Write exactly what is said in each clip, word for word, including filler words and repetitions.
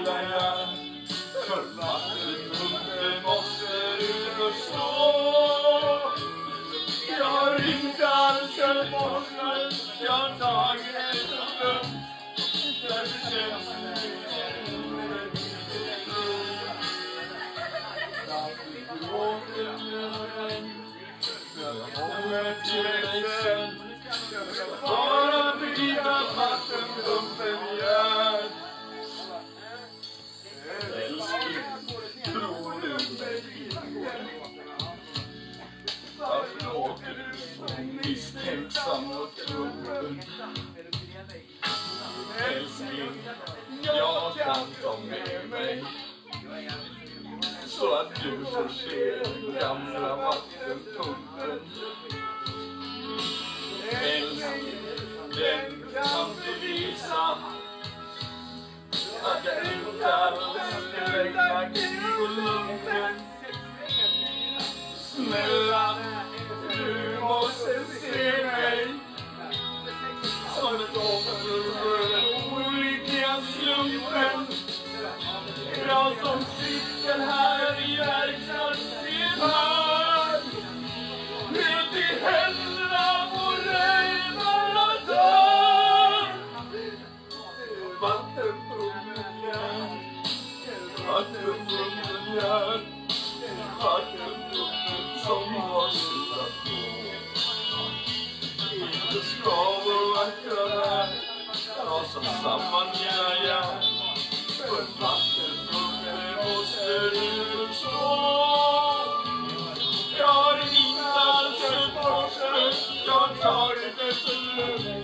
igen. För vattenpumpen måste du förstå. Jag har ringt allskönt morgon, jag har tagit det så lugnt. Därför känns det du återgör. Jag kommer till dig sen. Jag ska bara byta vattenpumpen igen. Älskling, tror du mig? Varför låter du så misstänksam och truppen? Älskling, jag kan ta med mig så att du får se den gamla vattenpumpen. Älskling, den kan bevisa att jag inte alls räknar krig och lumpen. Snälla, du måste se mig som ett offer för den olyckliga slumpen. Jag som sitter här i verkstadsdelen här, helt i händerna på redarna dör. Vattenpumpen gör, vattenpumpen gör, vattenpumpen som har slutat gå. Inte ska vår vackra värld rasa samman mina hjärn. För vattenpumpen måste du förstå. Jag har inte alls ett forsökt, jag har tagit det så lugnt.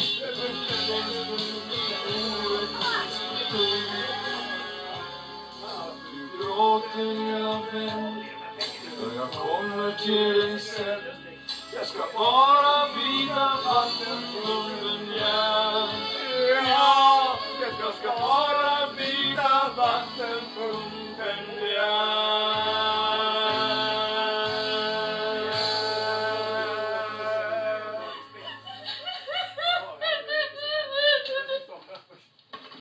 Du gråter mina vän, för jag kommer till dig sen. Jag ska bara byta vattenpumpen igen. Ja, jag ska bara byta vattenpumpen.